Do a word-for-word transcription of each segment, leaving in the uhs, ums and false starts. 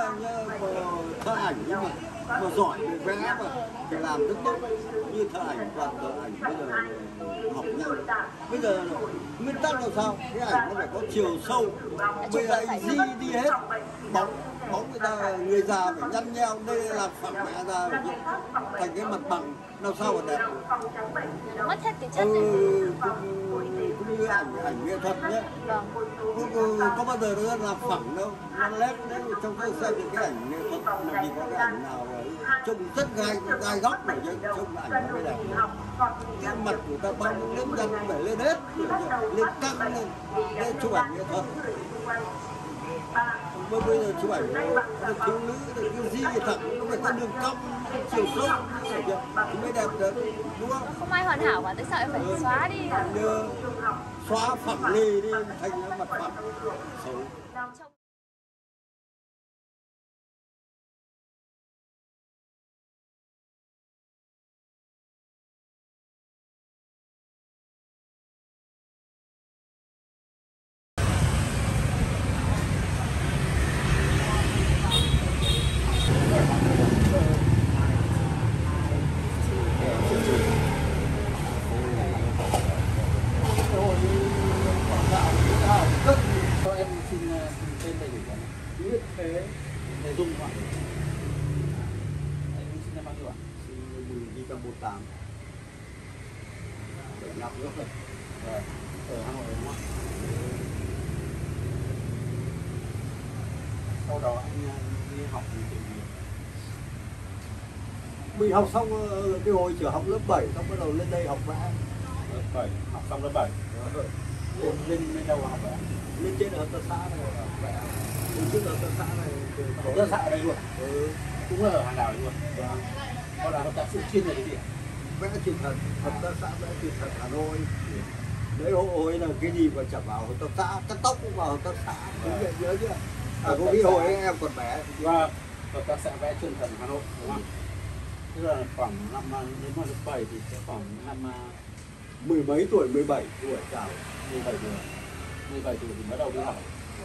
ra nhá, thợ ảnh nhưng mà mà giỏi về vẽ mà thì làm rất tốt, như thợ ảnh toàn thợ ảnh bây giờ học nhanh. Bây giờ nguyên tắc là sao, cái ảnh nó phải có chiều sâu. Bây giờ anh di đi hết bóng bóng người ta, người già phải nhăn nheo, đây là phẳng mẹ ra thành cái mặt bằng làm sao mà đẹp. Mất hết cái chất ừ, đấy. cũng, cũng như ảnh ảnh nghệ thuật nhé. Vâng. Có bao giờ nó là phẳng đâu, nó lép đấy. Trong tôi xem được cái ảnh nghệ thuật mà chỉ có cái ảnh nào ấy trông rất gai gai góc rồi chứ trông ảnh nó mới đẹp. Cái mặt của ta bao nhiêu nếp nhăn phải lên hết, lên căng lên, lên chụp ảnh nghệ thuật. Bây bây giờ chụp ảnh thiếu nữ thì cái gì thẳng nó phải có đường cong, chiều sâu thì mới đẹp được, đúng không? Không ai hoàn hảo mà, tại sao lại phải ừ. xóa đi? Đưa, xóa phẳng lì đi thành cái mặt phẳng xấu. Dung ạ. Anh sinh năm bao nhiêu ạ? Sinh đi năm một tám. bảy năm nữa rồi. Rồi. Ở Hà Nội đúng không? Sau đó anh đi học gì thì mình học xong cái hồi chưa học lớp bảy, xong bắt đầu lên đây học vẽ. Lớp bảy, học xong lớp bảy. Rồi. Lên lên lên đâu học vẽ? Lên trên ở hợp tác xã này học vẽ. Trước hợp tác xã này hợp tác xã ở đây luôn. Ừ. Cũng là ở hàng đào luôn. Vâng. Còn là hợp tác xã chuyên về cái gì ạ? Vẽ truyền thần, hợp tác xã vẽ truyền thần Hà Nội. Đấy hồi là cái gì mà chẳng vào hợp tác xã, cắt tóc cũng vào hợp tác xã. Vâng. Nhớ chưa? À, có cái hồi ấy em còn bé. Vâng. Hợp tác xã vẽ truyền thần Hà Nội đúng không? Tức là khoảng năm đến lớp bảy thì sẽ khoảng năm mười mấy tuổi, mười bảy tuổi chào. mười bảy tuổi. mười bảy tuổi thì bắt đầu đi học.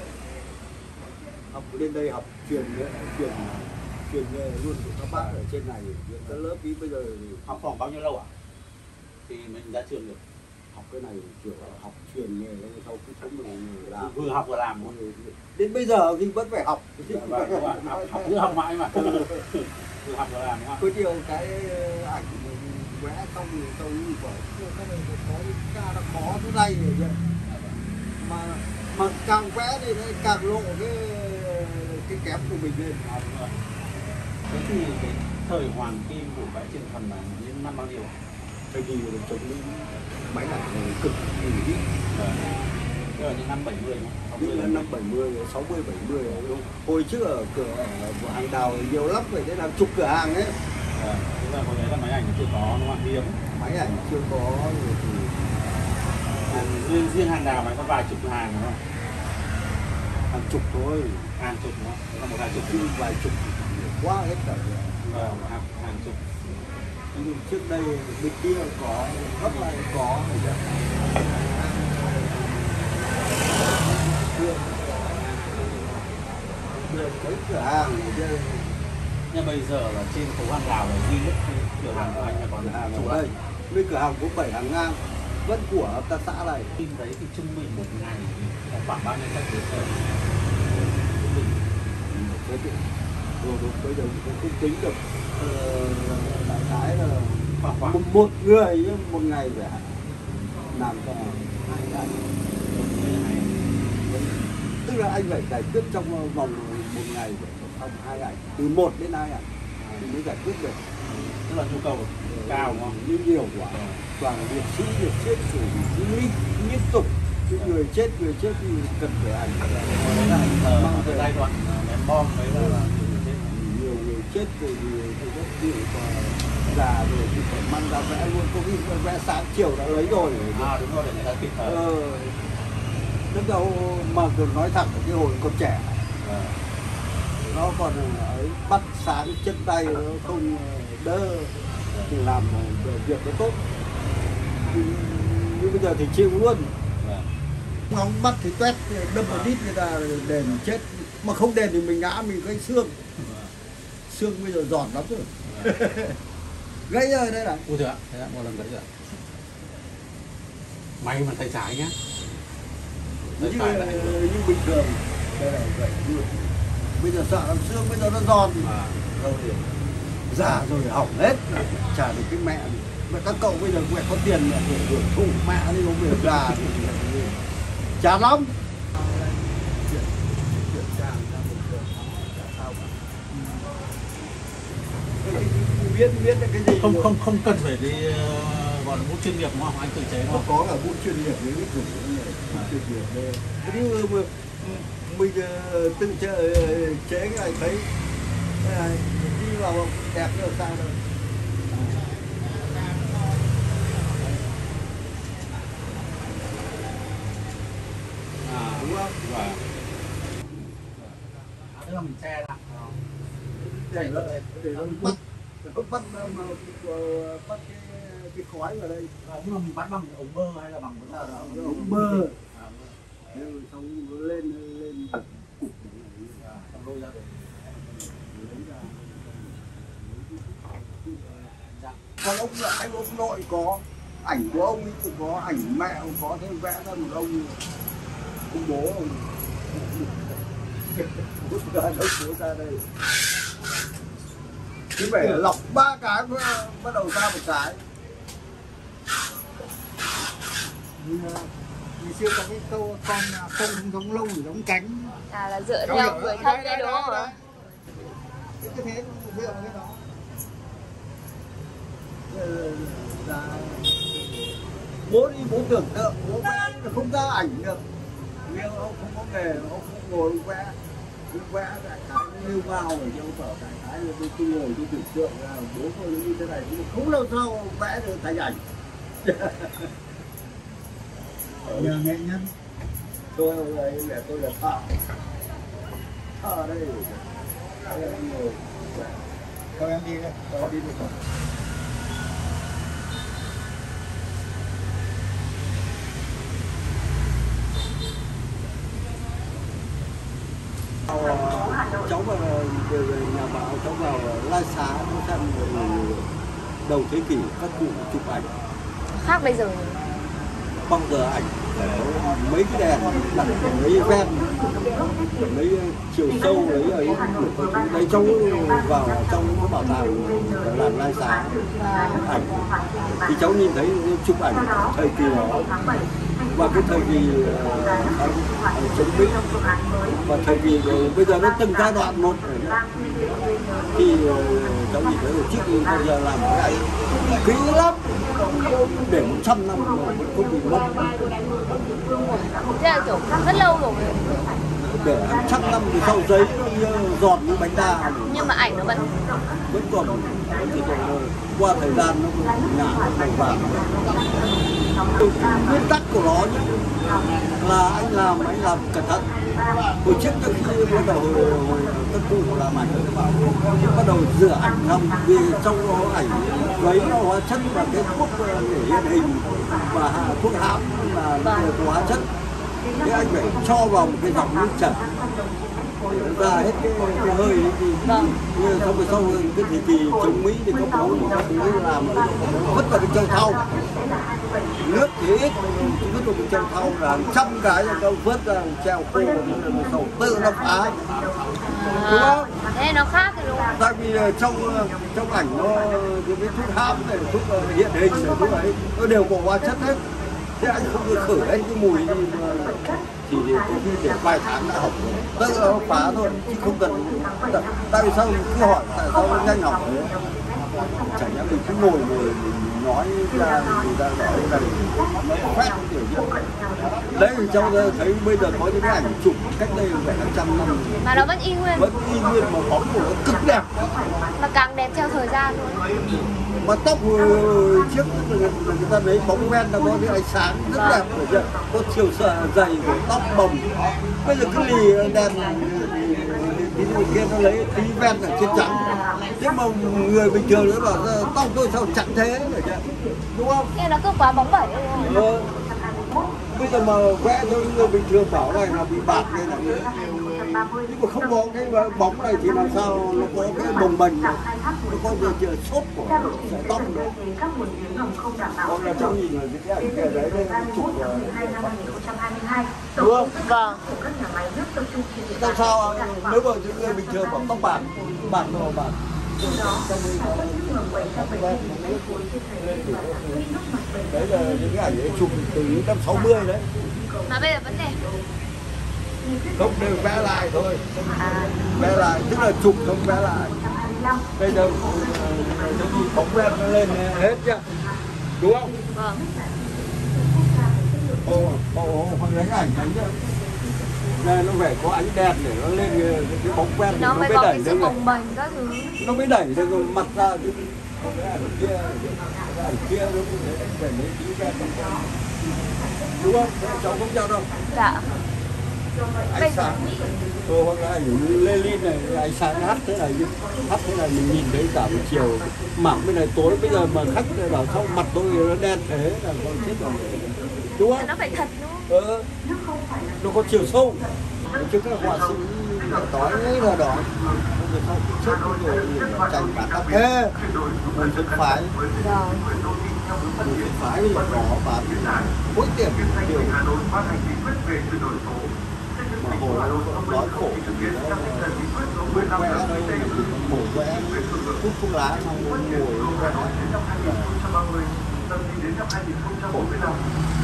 Học lên đây học truyền truyền truyền nghề luôn của các bác ở trên này, các lớp ý bây giờ học khoảng bao nhiêu lâu ạ? Thì mình ra trường được học cái này kiểu học truyền nghề sau khi sống mình làm vừa học vừa làm luôn. Đến bây giờ thì vẫn phải học. Vâng, đúng rồi. Học, học cứ học mãi mà. Vừa học vừa làm đúng không? Có nhiều cái ảnh vẽ xong rồi sau như vậy cái này có ca nó khó thế này rồi mà mà càng vẽ thì nó càng lộ cái cái kém của mình lên. À, đúng rồi. Thế thì cái thời hoàng kim của vẽ truyền thần là đến năm bao nhiêu? Thời kỳ là chống máy ảnh cực kỳ ít. Tức là những năm bảy mươi đúng không? Là năm bảy mươi, sáu mươi, bảy mươi đúng không? Hồi trước ở cửa ở hàng đào nhiều lắm vậy, thế là chục cửa hàng ấy. À, tức là hồi đấy là máy ảnh chưa có đúng không? Hiếm. Máy ảnh chưa có rồi thì hàng, riêng, riêng hàng đào mà có vài chục hàng đúng không? Hàng chục thôi, hàng chục đúng không? Đó là một hàng chục, vài chục quá hết cả rồi. Vâng, hàng, hàng chục. Nhưng trước đây bên kia có, rất là có rồi được mấy cửa hàng rồi. Nhưng bây giờ là trên phố hàng đào là duy nhất cửa hàng của anh là còn hàng chủ đây. Bên cửa hàng có bảy hàng ngang vẫn của hợp tác xã này. Tin đấy thì trung bình một ngày có khoảng bao nhiêu khách đến đây? Trung bình một cái rồi bây giờ cũng không tính được. Đại khái là khoảng khoảng một, một người một ngày phải làm cho hai ngày. Tức là anh phải giải quyết trong vòng một ngày phải xong hai ảnh, từ một đến hai ảnh thì mới giải quyết được. Tức là nhu cầu cao đúng không? Nhưng nhiều quá, toàn liệt sĩ, liệt chết, xử lý liên tục. Cái người chết, người chết thì cần phải ảnh. Đấy là ảnh thờ mang về giai đoạn ném bom đấy là nhiều người chết rồi thì rất nhiều già rồi thì phải mang ra vẽ luôn, có khi vẽ sáng chiều đã lấy rồi. À đúng rồi, để người ta kịp thời. Ờ, lúc đầu mà còn nói thẳng cái hồi còn trẻ à, nó còn ấy bắt sáng chân tay nó không đỡ thì làm việc nó tốt. Nhưng, nhưng bây giờ thì chịu luôn. À. Ngóng mắt thì tuét đâm vào đít người ta đền chết. mà không đền thì mình ngã mình gây xương, xương bây giờ giòn lắm rồi. Gãy rồi đây này. Ui, thế ạ, một lần gãy rồi. May mà tay trái nhá. Như, như bình thường đây là gãy luôn. Bây giờ sợ làm xương, bây giờ nó giòn à. Rồi già rồi hỏng hết, trả được cái mẹ. Mà các cậu bây giờ mẹ có tiền mẹ để hưởng thụ mẹ đi không việc già chán lắm. Biết biết cái gì không không không cần phải đi uh, gọi là bút chuyên nghiệp đúng không anh, tự chế không? Có cả bút chuyên nghiệp với bút rủ bút chuyên nghiệp đây. Thế như mà mình tự chế, chế cái này thấy cái này đi vào đẹp như sao đâu. À, đúng không? Và à, tức là mình che lại để nó để nó bắt nó bắt mà bắt cái cái khói vào đây. À, nhưng mà mình bắt bằng ống bơ hay là bằng cái nào đó? Ống bơ. À, nhưng xong nó lên lên cục à, xong lôi ra được. Còn ông anh ông nội có ảnh của ông ấy cũng có, ảnh mẹ ông có, thêm vẽ ra một ông ông bố ông bút ra đâu bố ra đây chứ phải lọc ba cái mới bắt đầu ra một cái. Ngày xưa có cái câu con không giống lông thì giống cánh. À là dựa theo người thân đấy đúng không ạ? Cái thế dựa vào cái đó. Bố đi bố tưởng tượng bố vẽ không ra ảnh được, nhưng ông không có nghề, ông không ngồi ông vẽ, ông vẽ đại khái nó nêu vào ở trong phở đại khái là tôi tôi ngồi tôi tưởng tượng là bố tôi như thế này, nhưng không lâu sau ông vẽ được thành ảnh. Nhờ nghệ nhân. Tôi hôm nay mẹ tôi là thợ, thợ đây, đây em ngồi, Thôi em đi đây, đó đi được. Cháu vào về nhà báo, cháu vào Lai Xá nó xem đầu thế kỷ các cụ chụp ảnh Khác bây giờ. bao giờ ảnh phải có mấy cái đèn đặt mấy ven mấy chiều sâu đấy ấy đấy cháu vào trong cái bảo tàng làm Lai Xá ảnh thì cháu nhìn thấy chụp ảnh thời kỳ đó và cái thời kỳ uh, chống Mỹ và thời kỳ uh, bây giờ nó từng giai đoạn một thì uh, cháu nhìn thấy trước thì bây giờ làm cái ảnh kỹ lắm để một trăm năm mà vẫn không bị mất. Thế là kiểu rất lâu rồi. Để hàng trăm năm thì sau giấy giọt như bánh đa Nhưng mà ảnh nó vẫn vẫn còn vẫn còn qua thời gian nó ngả màu vàng. Nguyên tắc của nó nhé là anh làm anh làm cẩn thận. Hồi trước trước khi bắt đầu hồi, hồi các cụ làm ảnh bắt đầu rửa ảnh xong vì trong đó ảnh giấy nó hóa chất và cái thuốc để hiện hình và thuốc hãm là của hóa chất. Thế anh phải cho vào một cái dòng nước chảy để nó ra hết cái, cái hơi ấy thì vâng. Như xong rồi sau cái thời kỳ chống Mỹ thì có bố các thứ làm vứt vào cái châu thau, nước thì ít vứt vào cái châu thau là hàng trăm cái là câu vứt ra treo khô sau tự nó phá, đúng không? Thế nó khác thì đúng không? Tại vì trong trong ảnh nó cái thuốc hãm này, thuốc hiện hình này, thuốc ấy nó đều có hóa chất hết. Thế anh không được khử anh cái mùi đi mà thì có khi để vài tháng đã hỏng rồi, tức là nó phá thôi chứ không cần. Tại vì sao mình cứ hỏi tại sao nó nhanh hỏng thế? Chẳng nhẽ mình cứ ngồi ngồi mình nói ra người ta nói là nó phát kiểu gì đấy. Thì cháu thấy bây giờ có những cái ảnh chụp cách đây phải hàng trăm năm mà nó vẫn y nguyên, vẫn y nguyên mà bóng của nó cực đẹp, mà càng đẹp theo thời gian thôi. mà tóc hồi trước người ta lấy bóng ven nó có cái ánh sáng rất đẹp, rồi có chiều dày của tóc bồng. Bây giờ cứ lì đèn tí kia nó lấy tí ven ở trên trắng, thế mà người bình thường nó bảo tóc tôi sao trắng thế, đúng không? Nghe nó cứ quá bóng bẩy rồi. Ừ. Bây giờ mà vẽ cho người bình thường bảo này là bị bạc này là nhưng mà không có cái bóng này thì làm sao nó có cái bồng bềnh này, nó có cái sốt của sợi tóc nữa. Còn là trong nhìn là cái ảnh kia đấy đây nó chụp rồi. Đúng không? Vâng. Tại sao nếu mà những người bình thường bảo tóc bạc, bạc màu bạc. Đấy là những cái ảnh ấy chụp từ năm sáu mươi đấy. Mà bây giờ vẫn đẹp. Không, đều vẽ lại thôi. Vẽ lại, tức là chụp không vẽ lại. Bây giờ cái gì bóng đen nó lên hết chưa? Đúng không? Vâng. Ồ, ồ, hoặc đánh ảnh đánh chưa? Đây nó phải có ánh đèn để nó lên cái bóng quen Nó nó mới mới có đẩy cái lên sự này. bồng bềnh các thứ. Nó mới đẩy được mặt ra chứ. Cái ảnh kia, cái ảnh kia nó cũng thế, phải lấy tí ra. Đúng không? Cháu không cho đâu. Dạ. Ánh sáng. Tôi hoặc là ảnh Lenin này, ánh sáng hắt thế này, hắt thế này mình nhìn thấy cả một chiều. Mảng bên này tối, bây giờ mà khách bảo sao mặt tôi nó đen thế là con chết rồi. Đúng không? Nó phải thật đúng không? Ừ. Nó có chiều sâu. Chứ các họa sĩ nói là đó. Người ta chết rồi tranh cả các thế. Mình thân phái. Vâng. Mình thân phái là đó bán mỗi tiền điều. Mà hồi nó nói khổ thì nó bút vẽ đây, khổ vẽ, bút không lá xong ngồi vẽ. Khổ lắm.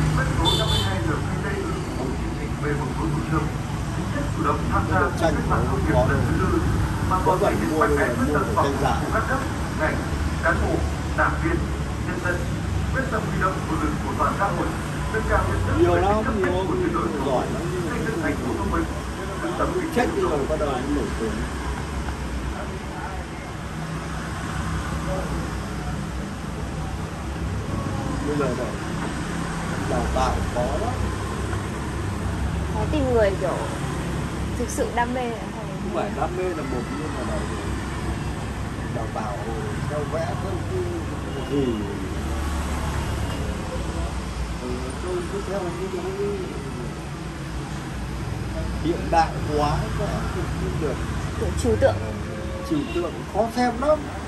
Tranh của nó không có đâu. Có vậy mua đây là mua của tranh giả. Cán bộ, đảng viên, nhân dân quyết tâm huy động nguồn lực của toàn xã hội, nâng cao nhận thức Nhiều lắm, nhiều giỏi lắm. xây dựng thành phố thông minh, tầm vóc Chết đi rồi bắt đầu anh nổi tiếng. Bây giờ này đào tạo khó lắm. Có tìm người kiểu thực sự đam mê hay Không phải đam mê là một, nhưng mà đào, đào tạo theo vẽ theo cái gì. Ừ, tôi cứ theo như cái hiện đại hóa vẽ cũng được. kiểu trừu tượng. Trừu tượng khó xem lắm.